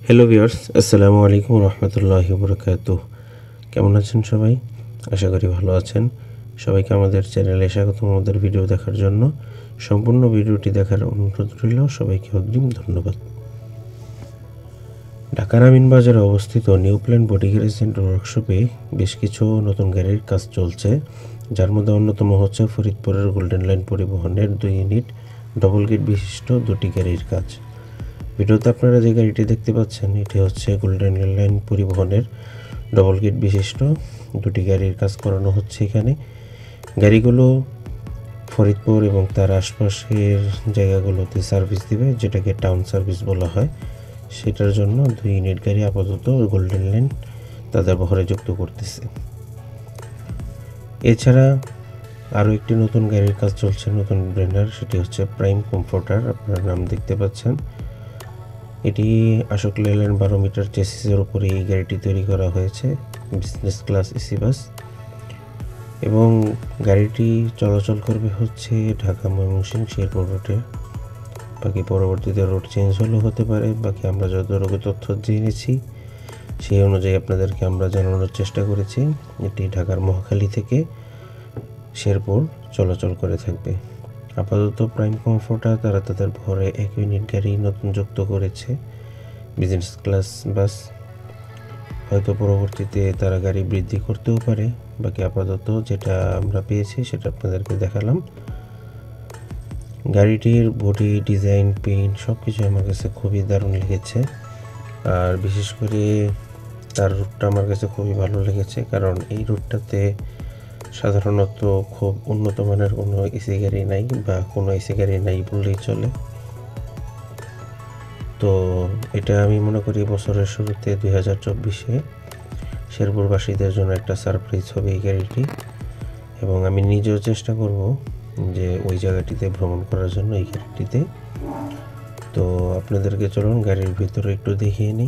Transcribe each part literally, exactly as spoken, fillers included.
Hello viewers, আসসালামু আলাইকুম রহমতুল্লাহি বারাকাতুহু। কেমন আছেন সবাই? আশা করি ভালো আছেন। সবাইকে আমাদের চ্যানেলে স্বাগতম। আমাদের ভিডিও দেখার জন্য সম্পূর্ণ ভিডিওটি দেখার অনুরোধ রইল। সবাইকে অগ্রিম ধন্যবাদ। ঢাকার আমিনবাজারে অবস্থিত new plan body garage centre ওয়ার্কশপে বেশ কিছু নতুন গাড়ির কাজ চলছে, যার মধ্যে অন্যতম হচ্ছে ফরিদপুরের গোল্ডেন লাইন পরিবহনের দুই ইউনিট ডবল গেট বিশিষ্ট দুটি গাড়ির কাজ। ভিডিওতে আপনারা যে গাড়িটি দেখতে পাচ্ছেন এটি হচ্ছে গোল্ডেন লাইন পরিবহনের ডবল গেট বিশিষ্ট দুটি গাড়ির কাজ করানো হচ্ছে এখানে। গাড়িগুলো ফরিদপুর এবং তার আশপাশের জায়গাগুলোতে সার্ভিস দিবে, যেটাকে টাউন সার্ভিস বলা হয়। সেটার জন্য দুই ইউনিট গাড়ি আপাতত গোল্ডেন লাইন তাদের বহরে যুক্ত করতেছে। এছাড়া আরও একটি নতুন গাড়ির কাজ চলছে, নতুন ব্র্যান্ডার, সেটি হচ্ছে প্রাইম কমফোর্টার। আপনার নাম দেখতে পাচ্ছেন। এটি আশোক লেল্যান্ড বারো মিটার চেসিসের উপরে এই গাড়িটি তৈরি করা হয়েছে, বিজনেস ক্লাস এসি বাস। এবং গাড়িটি চলাচল করবে হচ্ছে ঢাকা ময়মনসিংহ শেরপুর রুটে। বাকি পরবর্তীতে রুট চেঞ্জ হলেও হতে পারে। বাকি আমরা যতটুকু তথ্য জেনেছি সেই অনুযায়ী আপনাদেরকে আমরা জানানোর চেষ্টা করেছি। এটি ঢাকার মহাখালী থেকে শেরপুর চলাচল করে থাকবে। আপাতত প্রাইম কমফোর্টার তারা তাদের ভরে এক ইউনিট গাড়ি নতুন যুক্ত করেছে, বিজনেস ক্লাস বাস। হয়তো পরবর্তীতে তারা গাড়ি বৃদ্ধি করতেও পারে। বাকি আপাতত যেটা আমরা পেয়েছি সেটা আপনাদেরকে দেখালাম। গাড়িটির বডি ডিজাইন, পেইন্ট সব কিছু আমার কাছে খুবই দারুণ লেগেছে। আর বিশেষ করে তার রুটটা আমার কাছে খুবই ভালো লেগেছে, কারণ এই রুটটাতে সাধারণত খুব উন্নত মানের কোনো এসি গাড়ি নাই, বা কোনো এসি গাড়ি নাই বললেই চলে। তো এটা আমি মনে করি বছরের শুরুতে দুই হাজার চব্বিশে শেরপুরবাসীদের জন্য একটা সারপ্রাইজ হবে এই গাড়িটি। এবং আমি নিজেও চেষ্টা করব যে ওই জায়গাটিতে ভ্রমণ করার জন্য এই গাড়িটিতে। তো আপনাদেরকে চলুন গাড়ির ভিতরে একটু দেখিয়ে নিই।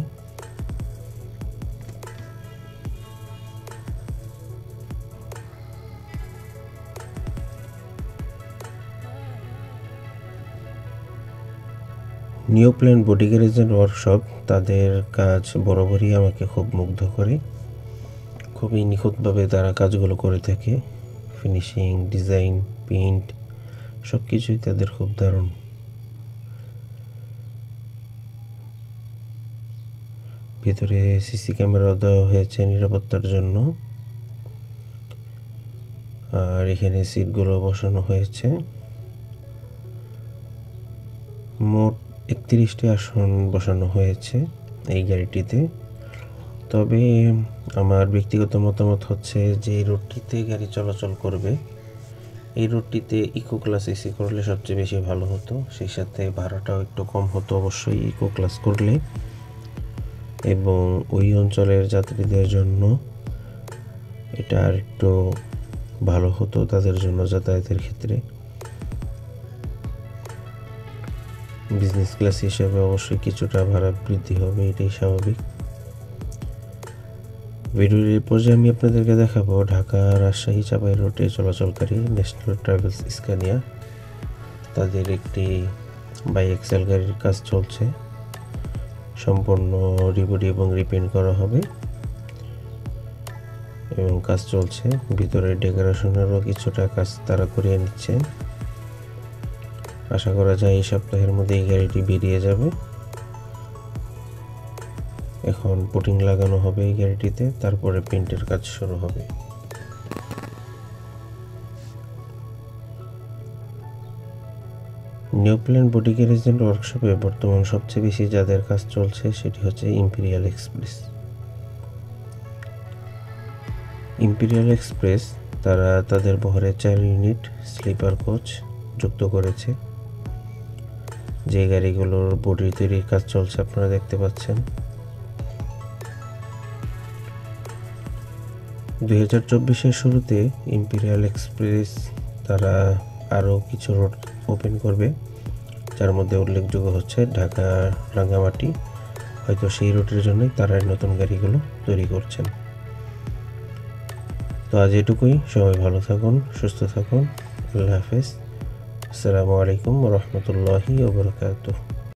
New plan body garage and workshop তাদের কাজ বরাবরই আমাকে খুব মুগ্ধ করে। খুবই নিখুঁতভাবে তারা কাজগুলো করে থাকে। ফিনিশিং, ডিজাইন, পেইন্ট সব কিছুই তাদের খুব দারুণ। ভিতরে সিসি ক্যামেরা দেওয়া হয়েছে নিরাপত্তার জন্য। আর এখানে সিটগুলো বসানো হয়েছে। মোট একত্রিশটি আসন বসানো হয়েছে এই গাড়িটিতে। তবে আমার ব্যক্তিগত মতামত হচ্ছে যে এই রুটটিতে গাড়ি চলাচল করবে, এই রুটটিতে ইকো ক্লাস এসি করলে সবচেয়ে বেশি ভালো হতো। সেই সাথে ভাড়াটাও একটু কম হতো অবশ্যই ইকো ক্লাস করলে, এবং ওই অঞ্চলের যাত্রীদের জন্য এটা আর একটু ভালো হতো তাদের জন্য যাতায়াতের ক্ষেত্রে। বিজনেস ক্লাস হিসেবে অবশ্যই কিছুটা ভাড়া বৃদ্ধি হবে, এটাই স্বাভাবিক। ভিডিওর এই পর্যায়ে আমি আপনাদেরকে দেখাবো ঢাকা রাজশাহী চাপাই রুটে চলাচলকারী ন্যাশনাল ট্রাভেলস স্কানিয়া তাদের একটি বাই এক্সেল গাড়ির কাজ চলছে। সম্পূর্ণ রিবডি এবং রিপেন্ট করা হবে এবং কাজ চলছে। ভিতরে ডেকোরেশনেরও কিছুটা কাজ তারা করিয়ে নিচ্ছেন। আশা করা যায় এই সপ্তাহের মধ্যে এই গাড়িটি বেরিয়ে যাবে। এখন পুটিং লাগানো হবে এই গাড়িটিতে, তারপরে পেইন্টের কাজ শুরু হবে। New plan body garage and ওয়ার্কশপে বর্তমান সবচেয়ে বেশি যাদের কাজ চলছে সেটি হচ্ছে ইম্পেরিয়াল এক্সপ্রেস। ইম্পেরিয়াল এক্সপ্রেস তারা তাদের বহরে চার ইউনিট স্লিপার কোচ যুক্ত করেছে। যে গাড়িগুলোর বডি তৈরির কাজ চলছে আপনারা দেখতে পাচ্ছেন। দুই হাজার চব্বিশের শুরুতে ইম্পেরিয়াল এক্সপ্রেস তারা আরও কিছু রুট ওপেন করবে, যার মধ্যে উল্লেখযোগ্য হচ্ছে ঢাকা রাঙ্গামাটি। হয়তো সেই রুটের জন্যই তারা নতুন গাড়িগুলো তৈরি করছেন। তো আজ এটুকুই। সবাই ভালো থাকুন, সুস্থ থাকুন। আল্লাহ হাফেজ। আসসালামু আলাইকুম ওয়া রাহমাতুল্লাহি ওয়া বারাকাতুহু।